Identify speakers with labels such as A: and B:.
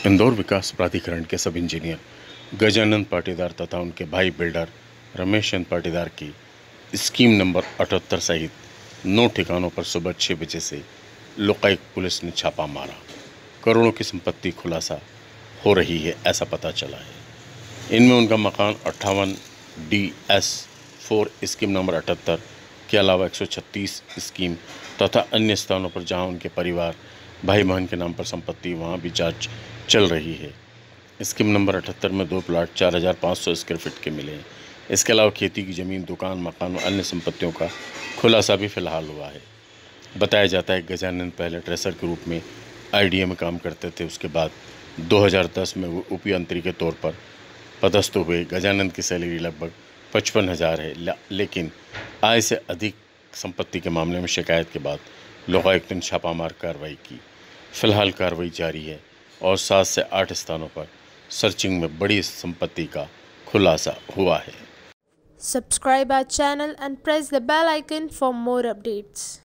A: इंदौर विकास प्राधिकरण के सब इंजीनियर गजानन पाटीदार तथा उनके भाई बिल्डर रमेश चंद पाटीदार की स्कीम नंबर 78 सहित 9 ठिकानों पर सुबह 6 बजे से लोकायुक्त पुलिस ने छापा मारा। करोड़ों की संपत्ति खुलासा हो रही है, ऐसा पता चला है। इनमें उनका मकान 58DS4 स्कीम नंबर 78 के अलावा 136 स्कीम तथा अन्य स्थानों पर जहां उनके परिवार भाई बहन के नाम पर संपत्ति, वहां भी जांच चल रही है। स्कीम नंबर 78 में 2 प्लाट 4500 स्क्वायर फीट के मिले हैं। इसके अलावा खेती की ज़मीन, दुकान, मकान और अन्य संपत्तियों का खुलासा भी फिलहाल हुआ है। बताया जाता है गजानन पहले ट्रेसर के रूप में आईडीए में काम करते थे। उसके बाद 2010 में वो उपयंत्री के तौर पर पदस्थ हुए। गजानन की सैलरी लगभग 55,000 है, लेकिन आय से अधिक संपत्ति के मामले में शिकायत के बाद लोकायुक्त ने छापामार कार्रवाई की। फिलहाल कार्रवाई जारी है और 7 से 8 स्थानों पर सर्चिंग में बड़ी संपत्ति का खुलासा हुआ है।
B: Subscribe our channel and press the bell icon for more updates.